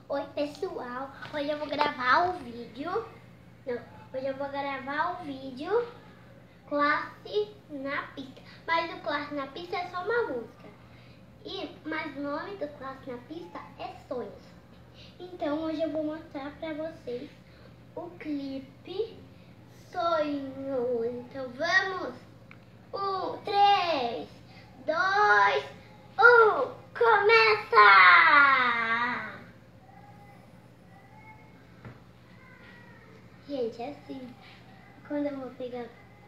Oi pessoal, hoje eu vou gravar o vídeo. Hoje eu vou gravar o vídeo Classe na Pista. Mas o Classe na Pista é só uma música. Mas o nome do Classe na Pista é Sonhos. Então hoje eu vou mostrar pra vocês o clipe Sonhos. Então vamos! 1, 3, 2, 1, começa! Gente, é assim. Quando eu vou pegar...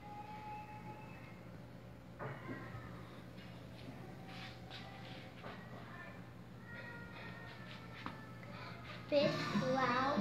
Pessoal...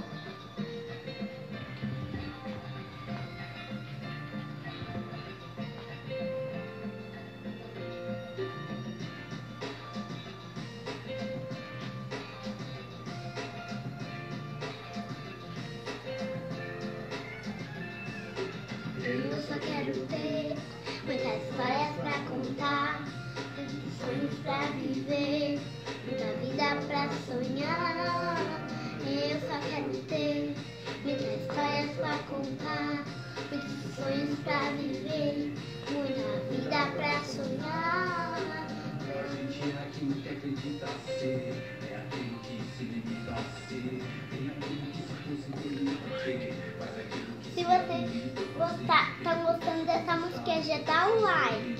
Eu só quero ter muitas histórias pra contar, muitos sonhos pra viver, muita vida pra sonhar. Eu só quero ter muitas histórias pra contar, muitos sonhos pra viver, muita vida pra sonhar. A gente é aquilo que acredita ser, é aquilo que se limita a ser, tem aquilo que se possibilita ter, faz aquilo que se vocês estão gostando dessa música, já dá um like.